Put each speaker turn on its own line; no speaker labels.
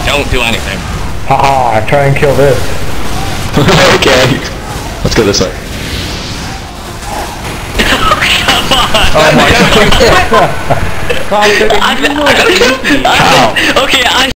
don't do anything.
Haha, try and kill this.
Okay. Let's go this way.
Come on!
Oh my god.
How?
Okay, I